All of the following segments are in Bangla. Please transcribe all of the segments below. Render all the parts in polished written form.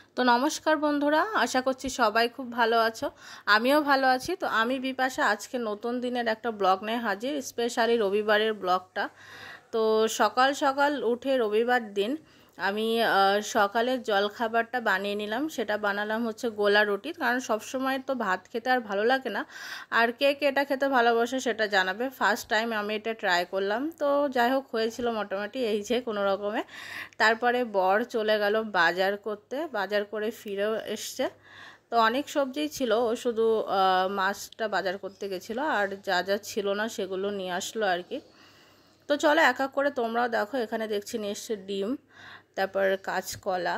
তো নমস্কার বন্ধুরা, আশা করছি সবাই খুব ভালো আছো। আমিও ভালো আছি। তো আমি বিপাশা আজকে নতুন দিনের একটা ব্লগ নিয়ে হাজির, স্পেশালি রবিবারের ব্লগটা। তো সকাল সকাল উঠে রবিবার দিন আমি সকালের জলখাবারটা বানিয়ে নিলাম। সেটা বানালাম হচ্ছে গোলা রুটি, কারণ সবসময় তো ভাত খেতে আর ভালো লাগে না। আর কে কে এটা খেতে ভালোবাসে সেটা জানাবে। ফার্স্ট টাইম আমি এটা ট্রাই করলাম, তো যাই হোক হয়েছিল মোটামুটি এই যে কোনো রকমে। তারপরে বর চলে গেল বাজার করতে, বাজার করে ফিরেও এসছে। তো অনেক সবজিই ছিল, ও শুধু মাছটা বাজার করতে গেছিলো, আর যা যা ছিল না সেগুলো নিয়ে আসলো আর কি। তো চলো এক এক করে তোমরাও দেখো। এখানে দেখছি নিয়ে এসছে ডিম, তারপর কাঁচকলা,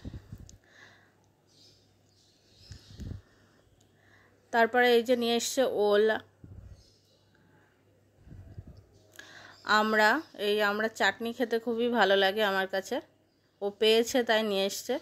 তারপরে এই যে নিয়ে এসছে ওল, আমরা চাটনি খেতে খুবই ভালো লাগে আমার কাছে, ও পেয়েছে তাই নিয়ে এসছে।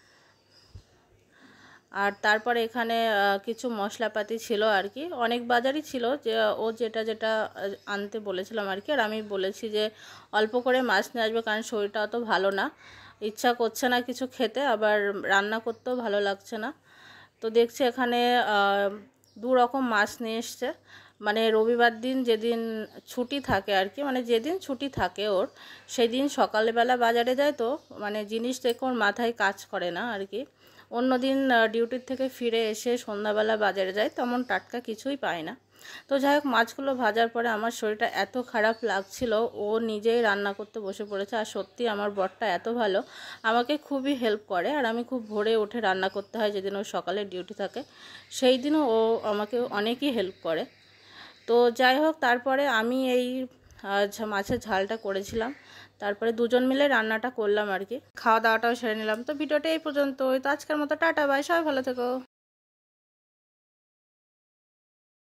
আর তারপরে এখানে কিছু মশলাপাতি ছিল আর কি, অনেক বাজারই ছিল, যে ও যেটা যেটা আনতে বলেছিলাম আর কি। আর আমি বলেছি যে অল্প করে মাছ নিয়ে আসবে, কারণ শরীরটা অত ভালো না, ইচ্ছা করছে না কিছু খেতে, আবার রান্না করতেও ভালো লাগছে না। তো দেখছি এখানে দু রকম মাছ নিয়ে এসছে। মানে রবিবার দিন যেদিন ছুটি থাকে আর কি, মানে যেদিন ছুটি থাকে ওর, সেদিন সকালবেলা বাজারে যায়, তো মানে জিনিস দেখে ওর মাথায় কাজ করে না আর কি। অন্যদিন ডিউটির থেকে ফিরে এসে সন্ধ্যাবেলা বাজারে যায়, তেমন টাটকা কিছুই পায় না। তো যাই হোক, মাছগুলো ভাজার পরে আমার শরীরটা এত খারাপ লাগছিল, ও নিজেই রান্না করতে বসে পড়েছে। আর সত্যি আমার বরটা এত ভালো, আমাকে খুবই হেল্প করে। আর আমি খুব ভোরে উঠে রান্না করতে হয় যেদিন ও সকালে ডিউটি থাকে, সেই দিনও ও আমাকে অনেকই হেল্প করে। তো যাই হোক, তারপরে আমি এই মাছের ঝালটা করেছিলাম, তারপরে দুজন মিলে রান্নাটা করলাম আর কি। খাওয়া দাওয়াটাও সেরে নিলাম। তো ভিডিওটা এই পর্যন্তই। তো আজকের মতো টাটা বাই, সবাই ভালো থেকো।